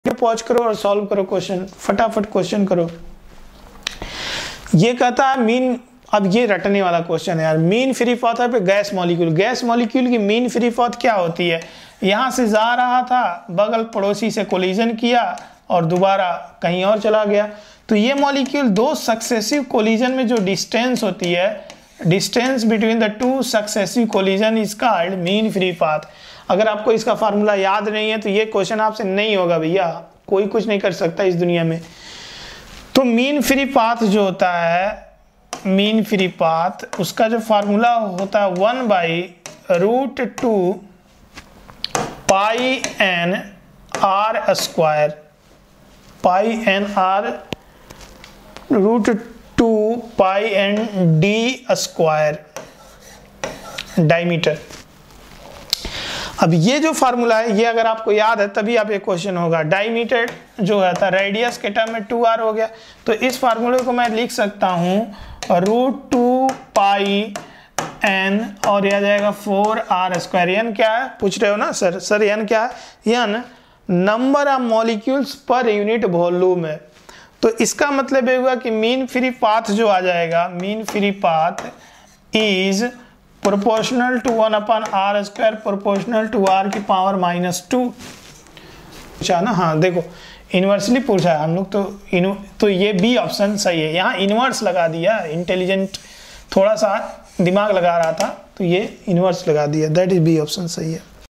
Pause करो और solve करो क्वेश्चन, फटाफट क्वेश्चन करो। ये कहता है मीन, अब ये रटने वाला क्वेश्चन है यार, मीन फ्री पाथ है पे गैस मॉलिक्यूल, गैस मॉलिक्यूल की मीन फ्री पाथ क्या होती है? यहां से जा रहा था, बगल पड़ोसी से कोलिजन किया और दोबारा कहीं और चला गया। तो ये मॉलिक्यूल दो सक्सेसिव कोलिजन में जो डिस्टेंस होती है, distance between the two successive collision is called mean free path. अगर आपको इसका फार्मूला याद नहीं है तो ये क्वेश्चन आपसे नहीं होगा भैया, कोई कुछ नहीं कर सकता इस दुनिया में। तो मीन फ्री पाथ जो होता है, मीन फ्री पाथ, उसका जो फार्मूला होता है 1/√2 pi n r square, pi n r √2 pi n d square diameter. अब ये जो फार्मूला है, ये अगर आपको याद है तभी आप ये क्वेश्चन होगा। डायमीटर जो है था रेडियस के टर्म में 2r हो गया, तो इस फार्मूले को मैं लिख सकता हूँ √2 पाई n और यह जाएगा 4r²। n क्या है पूछ रहे हो ना सर? सर n क्या है? n number of molecules per unit volume है। तो इसका मतलब ये हुआ कि मीन फ्री पाथ जो आ जाएगा, mean free path is proportional to 1/r² proportional to r की पावर -2। पूछा ना? हाँ देखो, इन्वर्सली पूछा है हम लोग तो ये बी ऑप्शन सही है। यहाँ इन्वर्स लगा दिया, इंटेलिजेंट थोड़ा सा दिमाग लगा रहा था तो ये इन्वर्स लगा दिया, दैट इज बी ऑप्शन सही है।